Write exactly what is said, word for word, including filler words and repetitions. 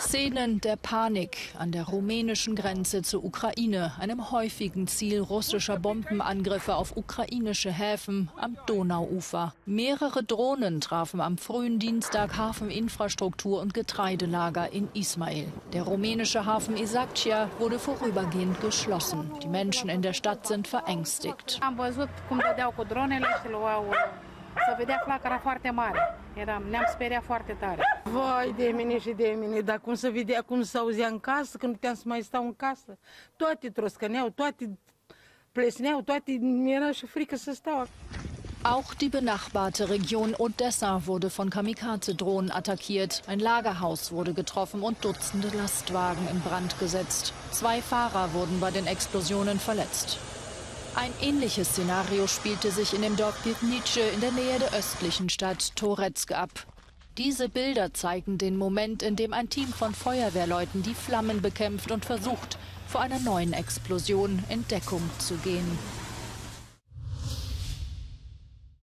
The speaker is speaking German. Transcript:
Szenen der Panik an der rumänischen Grenze zur Ukraine, einem häufigen Ziel russischer Bombenangriffe auf ukrainische Häfen am Donauufer. Mehrere Drohnen trafen am frühen Dienstag Hafeninfrastruktur und Getreidelager in Ismail. Der rumänische Hafen Isaccea wurde vorübergehend geschlossen. Die Menschen in der Stadt sind verängstigt. Să vedea flacăra foarte mare. Eram, ne-am speriat foarte tare. Vai de mine și de mine, dar cum să vedea, cum să auzea în casă, că nu puteam să mai stau în casă. Toate troscăneau, toate plesneau, toate, mi-era și frică să stau. Auch die benachbarte Region Odessa wurde von Kamikaze-Drohnen attackiert. Ein Lagerhaus wurde getroffen und Dutzende Lastwagen in Brand gesetzt. Zwei Fahrer wurden bei den Explosionen verletzt. Ein ähnliches Szenario spielte sich in dem Dorf Pivnice in der Nähe der östlichen Stadt Toretsk ab. Diese Bilder zeigen den Moment, in dem ein Team von Feuerwehrleuten die Flammen bekämpft und versucht, vor einer neuen Explosion in Deckung zu gehen.